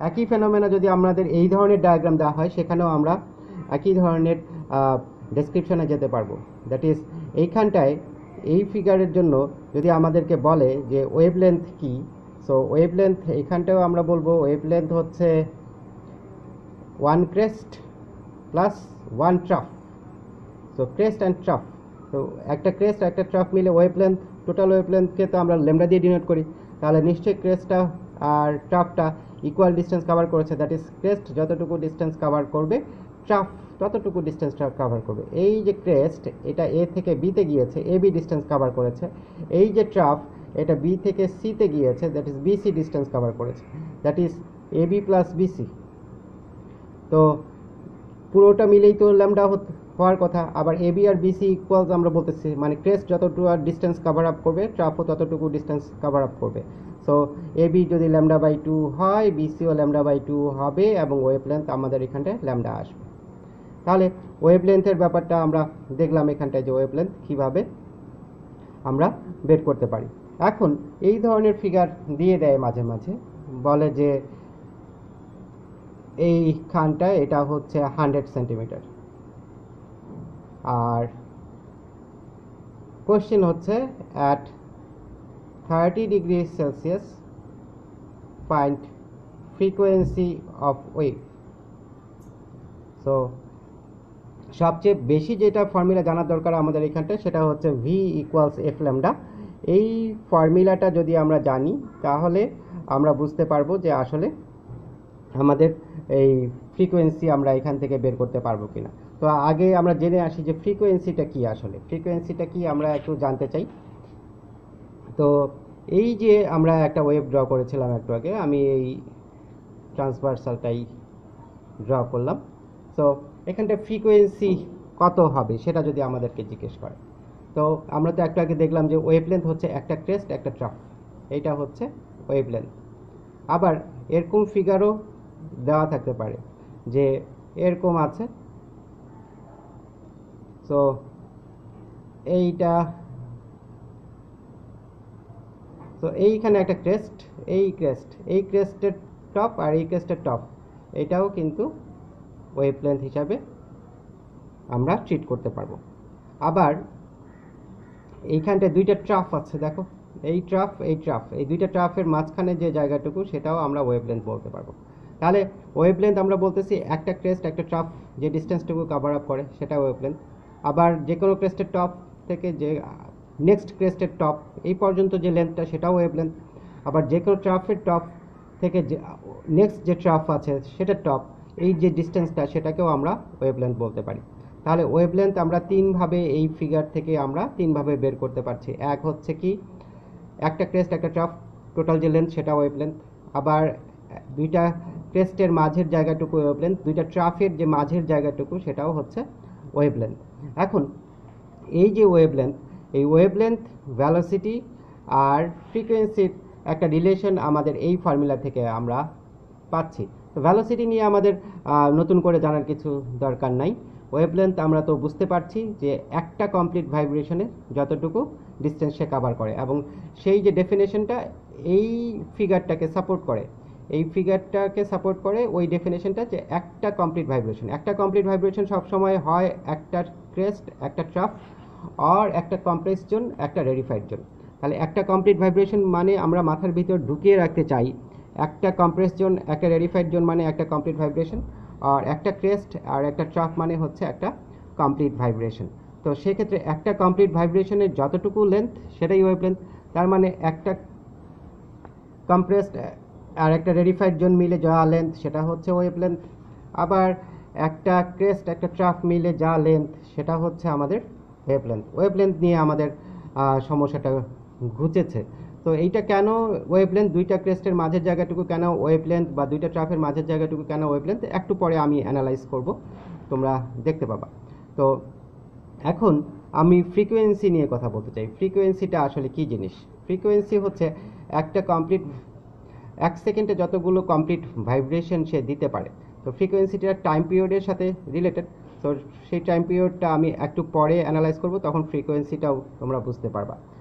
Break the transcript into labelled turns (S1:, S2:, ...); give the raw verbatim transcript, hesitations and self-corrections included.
S1: একই ফেনোমেনা যদি আমাদের এই ধরনের ডায়াগ্রাম দেওয়া হয় সেখানেও আমরা একই ধরনের ডেসক্রিপশনে যেতে পারবো। দ্যাট ইজ এইখানটায় এই ফিগারের জন্য যদি আমাদেরকে বলে যে ওয়েভলেন্থ কি, সো ওয়েভলেন্থ এইখানটাও আমরা বলবো ওয়েভলেন্থ হচ্ছে one crest plus one trough. So crest and trough, তো একটা ক্রেস্ট একটা ট্রাফ মিলে ওয়েভলেন্থ, টোটাল ওয়েভলেন্থকে তো আমরা ল্যামডা দিয়ে ডিনোট করি, তাহলে নিশ্চয়ই ক্রেস্টটা আর ট্রাফটা ইকুয়াল ডিস্টেন্স কভার করেছে। দ্যাট ইজ ক্রেস্ট যতটুকু ডিস্টেন্স কভার করবে ট্রাফ ততটুকু ডিস্টেন্সটা কভার করবে। এই যে ক্রেস্ট এটা এ থেকে বিতে গিয়েছে, এ বি ডিস্টেন্স কভার করেছে। এই যে ট্রাফ এটা বি থেকে সিতে গিয়েছে, that is BC distance cover করেছে, that is A B plus BC. তো পুরোটা মিলেই তো ল্যামডা হওয়ার কথা। আবার এ বি আর বিসি ইকুয়ালস আমরা বলতেছি, মানে ক্রেস্ট যতটুকু আর ডিস্টেন্স কভার আপ করবে ট্রাফও ততটুকু ডিস্টেন্স কভার আপ করবে। সো এ বি যদি ল্যামডা বাই টু হয়, বিসিও ল্যামডা বাই টু হবে এবং ওয়েভলেন্থ আমাদের এখানটায় ল্যামডা আসবে। তাহলে ওয়েভলেন্থের ব্যাপারটা আমরা দেখলাম এখানটায় যে ওয়েভলেন্থ কীভাবে আমরা বের করতে পারি। এখন এই ধরনের ফিগার দিয়ে দেয় মাঝে মাঝে, বলে যে এইখানটায় এটা হচ্ছে হান্ড্রেড সেন্টিমিটার, আর কোশ্চেন হচ্ছে at thirty degree Celsius find frequency of wave. So সবচেয়ে বেশি যেটা ফর্মুলা জানার দরকার আমাদের এখানটায় সেটা হচ্ছে ভি ইকুয়ালস এফ ল্যামডা। এই ফর্মুলাটা যদি আমরা জানি তাহলে আমরা বুঝতে পারবো যে আসলে আমাদের এই ফ্রিকোয়েন্সি আমরা এখান থেকে বের করতে পারবো কিনা। তো আগে আমরা জেনে আসি যে ফ্রিকোয়েন্সিটা কি, আসলে ফ্রিকোয়েন্সিটা কি আমরা একটু জানতে চাই। তো এই যে আমরা একটা ওয়েভ ড্র করেছিলাম একটু আগে, আমি এই ট্রান্সভার্সালটাই ড্র করলাম। সো এখানটা ফ্রিকোয়েন্সি কত হবে সেটা যদি আমাদেরকে জিজ্ঞেস করে, তো আমরা তো একটু আগে দেখলাম যে ওয়েভলেন্থ হচ্ছে একটা ক্রেস্ট একটা ট্রাফ, এইটা হচ্ছে ওয়েভলেন্থ। আবার এরকম ফিগারও দেওয়া থাকতে পারে যে এরকম আছে, সো এইটা, তো এইখানে একটা ক্রেস্ট, এই ক্রেস্ট এই ক্রেস্টের টপ আর এই ক্রেস্টের টপ, এটাও কিন্তু ওয়েভলেন্থ হিসাবে আমরা ট্রিট করতে পারবো। আবার এইখানটায় দুইটা ট্রাফ আছে, দেখো এই ট্রাফ এই ট্রাফ, এই দুইটা ট্রাফের মাঝখানে যে জায়গাটুকু সেটাও আমরা ওয়েভলেন্থ বলতে পারবো। তাহলে ওয়েভলেন্থ আমরা বলতেছি একটা ক্রেস্ট একটা ট্রাফ যে ডিস্টেন্সটুকু কভার আপ করে সেটা ওয়েভলেন্থ। আবার যে কোনো ক্রেস্টের টপ থেকে যে নেক্সট ক্রেস্টের টপ এই পর্যন্ত যে লেন্থটা সেটাও ওয়েভলেন্থ। আবার যে কোনো ট্রাফের টপ থেকে যে নেক্সট যে ট্রাফ আছে সেটার টপ, এই যে ডিস্টেন্সটা সেটাকেও আমরা ওয়েভলেন্থ বলতে পারি। তাহলে ওয়েভলেন্থ আমরা তিনভাবে এই ফিগার থেকে আমরা তিনভাবে বের করতে পারছি। এক হচ্ছে কি একটা ক্রেস্ট একটা ট্রাফ টোটাল যে লেন্থ সেটা ওয়েভলেন্থ। আবার দুইটা ক্রেস্টের মাঝের জায়গাটুকু ওয়েভলেন্থ, দুইটা ট্রাফের যে মাঝের জায়গাটুকু সেটাও হচ্ছে ওয়েভলেন্থ। এখন এই যে ওয়েভলেন্থ, এই ওয়েভলেন্থ ভেলোসিটি আর ফ্রিকোয়েন্সির একটা রিলেশন আমাদের এই ফর্মুলা থেকে আমরা পাচ্ছি। তো ভেলোসিটি নিয়ে আমাদের নতুন করে জানার কিছু দরকার নাই। ওয়েভলেন্থ আমরা তো বুঝতে পারছি যে একটা কমপ্লিট ভাইব্রেশনে যতটুকু ডিস্টেন্স সে কভার করে, এবং সেই যে ডেফিনেশনটা এই ফিগারটাকে সাপোর্ট করে, এই ফিগারটাকে সাপোর্ট করে ওই ডেফিনেশনটা যে একটা কমপ্লিট ভাইব্রেশন, একটা কমপ্লিট ভাইব্রেশন সবসময় হয় একটা ক্রেস্ট একটা ট্রাফ আর একটা কমপ্লেক্স জোন একটা রেডিফাইড জোন। তাহলে একটা কমপ্লিট ভাইব্রেশন মানে আমরা মাথার ভিতর ঢুকিয়ে রাখতে চাই একটা কমপ্রেস জোন একটা রেডিফাইড জোন মানে একটা কমপ্লিট ভাইব্রেশন, আর একটা ক্রেস্ট আর একটা ট্রাফ মানে হচ্ছে একটা কমপ্লিট ভাইব্রেশন। তো সেক্ষেত্রে একটা কমপ্লিট ভাইব্রেশনের যতটুকু লেন্থ সেটাই ওয়েভলেন্থ। তার মানে একটা কমপ্রেসড আর একটা রেডিফাইড জোন মিলে যা লেন্থ সেটা হচ্ছে ওয়েভলেন্থ। আবার একটা ক্রেস্ট একটা ট্রাফ মিলে যা লেন্থ সেটা হচ্ছে আমাদের ওয়েভলেন্থ। ওয়েভলেন্থ নিয়ে আমাদের সমস্যাটা ঘুচেছে। তো এইটা কেন ওয়েভলেন্থ, দুইটা ক্রেস্টের মাঝের জায়গাটুকু কেন ওয়েভলেন্থ বা দুইটা ট্রাফের মাঝের জায়গাটুকু কেন ওয়েভলেন্থ, একটু পরে আমি অ্যানালাইজ করব, তোমরা দেখতে পাবা। তো এখন আমি ফ্রিকোয়েন্সি নিয়ে কথা বলতে চাই। ফ্রিকোয়েন্সিটা আসলে কি জিনিস? ফ্রিকোয়েন্সি হচ্ছে একটা কমপ্লিট এক সেকেন্ডে যতগুলো কমপ্লিট ভাইব্রেশন সে দিতে পারে। তো ফ্রিকোয়েন্সিটা টাইম পিরিয়ডের সাথে রিলেটেড। তো সেই টাইম পিরিয়ডটা আমি একটু পরে অ্যানালাইজ করব, তখন ফ্রিকোয়েন্সিটাও তোমরা বুঝতে পারবা।